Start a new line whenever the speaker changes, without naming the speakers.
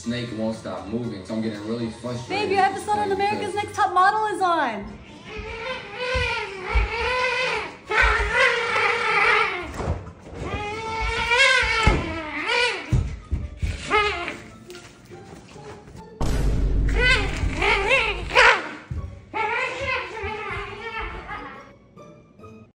snake won't stop moving. So I'm getting really frustrated.
Babe, your episode on America's Next Top Model is on.